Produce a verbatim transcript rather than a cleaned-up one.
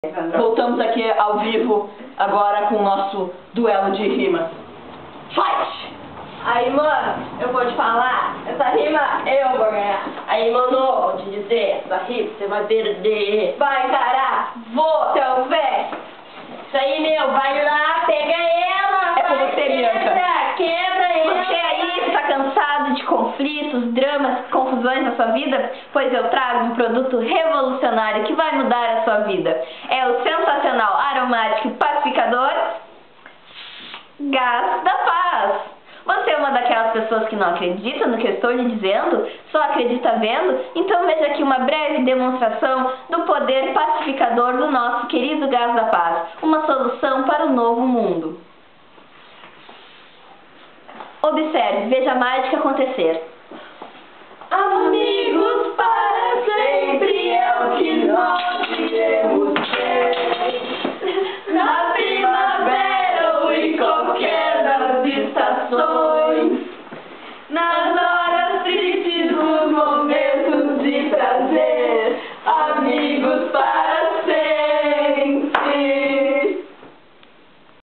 Voltamos aqui ao vivo agora com o nosso duelo de rimas. Fight! Aí, mano, eu vou te falar, essa rima eu vou ganhar. Aí, mano, vou te dizer, essa rima você vai perder. Vai encarar, vou, seu pé. Isso aí, meu, vai lá, pega ela. É com você, Bianca. Quebra, quebra ela. Você aí está cansado de conflitos, dramas, confusões na sua vida? Pois eu trago um produto revolucionário que vai mudar a sua vida. É o sensacional aromático pacificador Gás da Paz. Você é uma daquelas pessoas que não acredita no que eu estou lhe dizendo? Só acredita vendo? Então veja aqui uma breve demonstração do poder pacificador do nosso querido Gás da Paz. Uma solução para o novo mundo. Observe, veja a mágica acontecer. Amigos para sempre é o que nós iremos.